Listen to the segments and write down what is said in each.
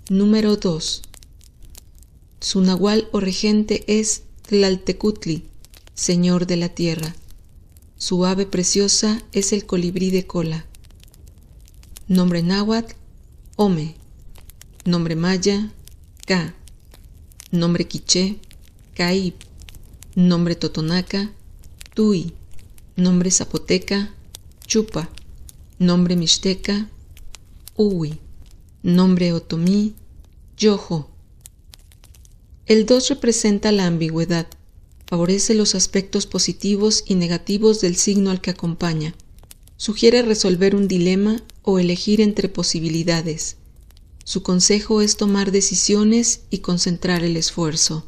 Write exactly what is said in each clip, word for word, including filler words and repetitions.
Número dos. Su nahual o regente es Tlaltecutli, señor de la tierra. Su ave preciosa es el colibrí de cola. Nombre náhuatl, Ome. Nombre maya, Ka. Nombre quiché, Caib. Nombre totonaca, Tui. Nombre zapoteca, Chupa. Nombre mixteca, Uwi. Nombre otomí, Yojo. El dos representa la ambigüedad, favorece los aspectos positivos y negativos del signo al que acompaña, sugiere resolver un dilema o elegir entre posibilidades. Su consejo es tomar decisiones y concentrar el esfuerzo.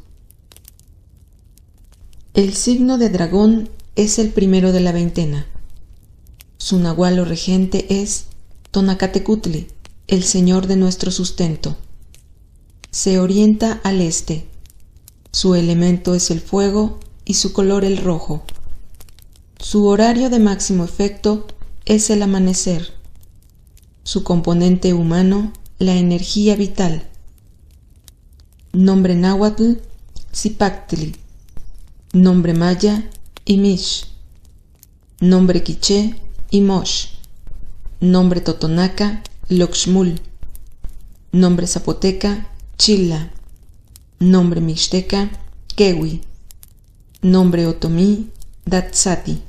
El signo de dragón es el primero de la veintena. Su nahual o regente es Tonacatecutli, el señor de nuestro sustento. Se orienta al este. Su elemento es el fuego y su color el rojo. Su horario de máximo efecto es el amanecer. Su componente humano, la energía vital. Nombre náhuatl, Zipactli. Nombre maya, Imish. Nombre quiché, Imosh. Nombre totonaca, Loxmul. Nombre zapoteca, Chilla. Nombre mixteca, Kewi. Nombre otomí, Datsati.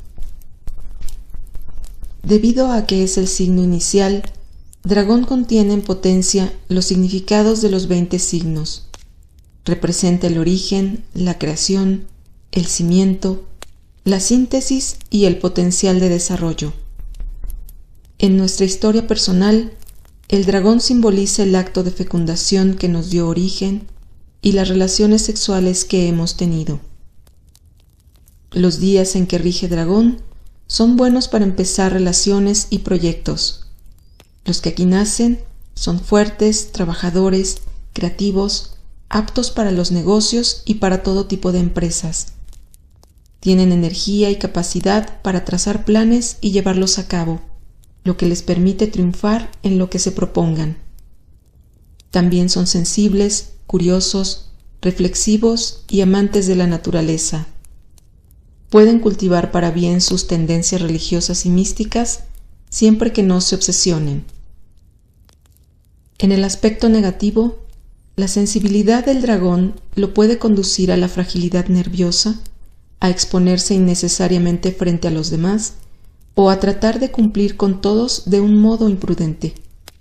Debido a que es el signo inicial, dragón contiene en potencia los significados de los veinte signos. Representa el origen, la creación, el cimiento, la síntesis y el potencial de desarrollo. En nuestra historia personal, el dragón simboliza el acto de fecundación que nos dio origen y las relaciones sexuales que hemos tenido. Los días en que rige dragón son buenos para empezar relaciones y proyectos. Los que aquí nacen son fuertes, trabajadores, creativos, aptos para los negocios y para todo tipo de empresas. Tienen energía y capacidad para trazar planes y llevarlos a cabo, lo que les permite triunfar en lo que se propongan. También son sensibles, curiosos, reflexivos y amantes de la naturaleza. Pueden cultivar para bien sus tendencias religiosas y místicas siempre que no se obsesionen. En el aspecto negativo, la sensibilidad del dragón lo puede conducir a la fragilidad nerviosa, a exponerse innecesariamente frente a los demás o a tratar de cumplir con todos de un modo imprudente.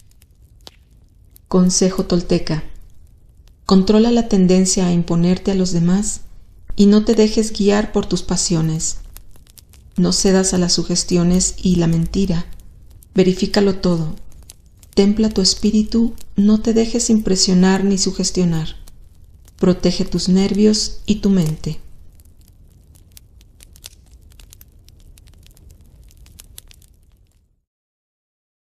Consejo tolteca: controla la tendencia a imponerte a los demás y no te dejes guiar por tus pasiones. No cedas a las sugestiones y la mentira. Verifícalo todo. Templa tu espíritu, no te dejes impresionar ni sugestionar. Protege tus nervios y tu mente.